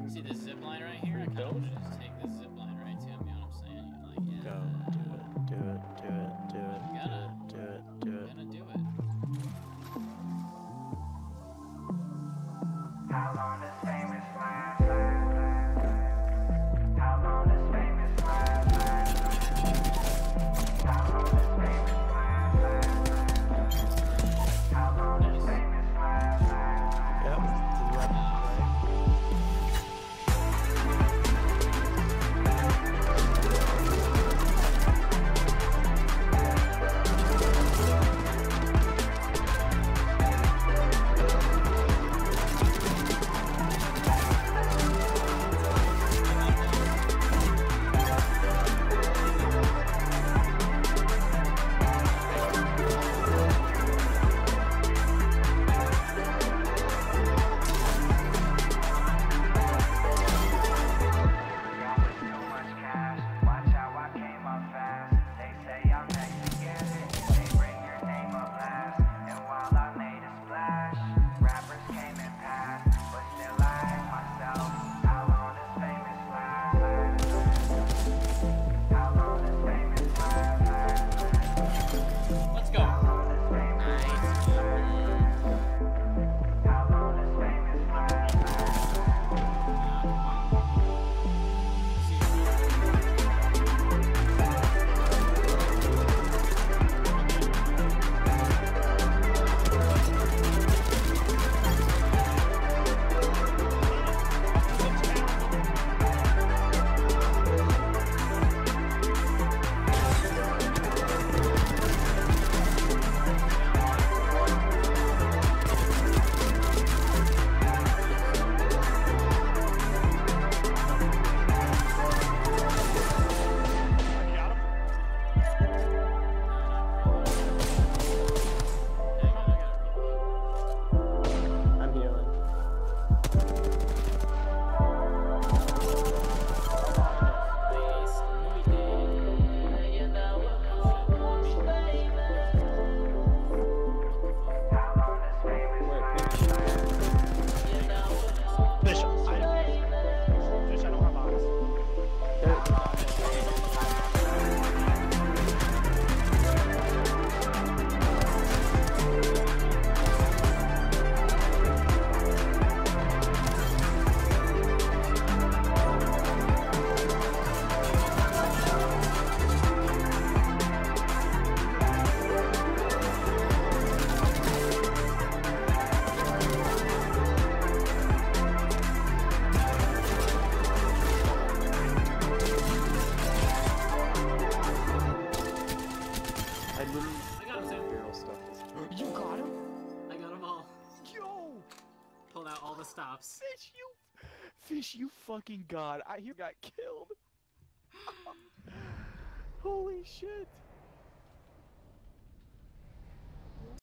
See this zip line right here? I kind of should just take this zip line right to him, you know what I'm saying? You're like, yeah. Go, do it, do it, do it, do it, do it, do it. Gonna do it. How long does famous last? How long does famous last? How long does famous last? How long does famous last? Yep, to the left, right. I got him, Sam. You got him? I got them all. Yo! Pulled out all the stops. Fish, you fucking god. He got killed. Holy shit.